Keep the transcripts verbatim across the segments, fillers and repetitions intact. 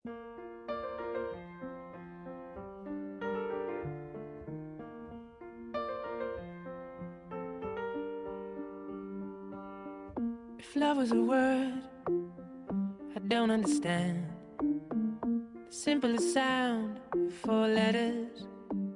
If love was a word I don't understand, the simplest sound of four letters.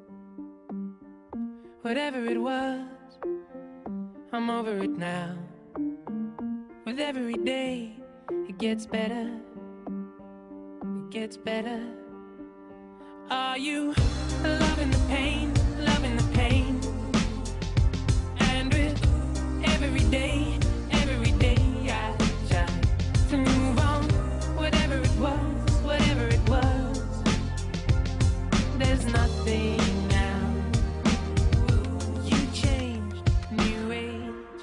Whatever it was, I'm over it now. With every day, it gets better. It gets better. Are you loving the pain, loving the pain? And with every day, every day I try to move on. Whatever it was, whatever it was, there's nothing now. You changed, new age.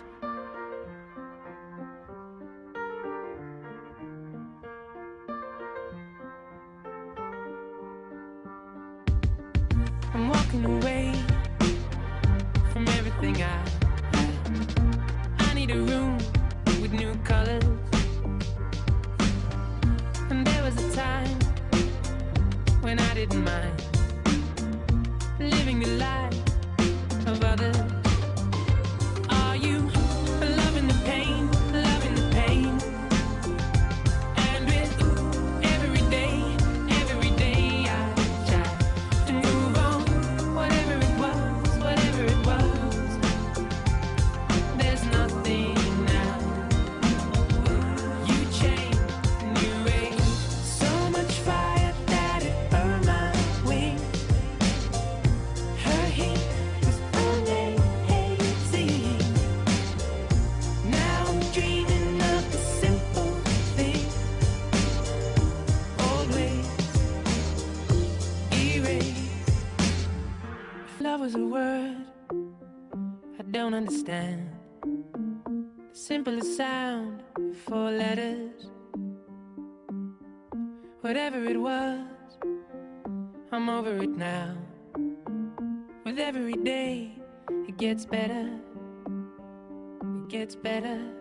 I'm walking away from everything I had. I need a room with new colors. And there was a time when I didn't mind living the life of others. Are you loving the pain, loving the pain? And with every day, every day I try to move on. Whatever it was, whatever it was, there's nothing now. You changed, new age. So much fire that it burned my wings. Her heat was amazing. Now I'm dreaming of the simple thing. Old ways erased. If love was a word I don't understand, the simplest sound of four letters. Whatever it was, I'm over it now. With every day, it gets better. It gets better.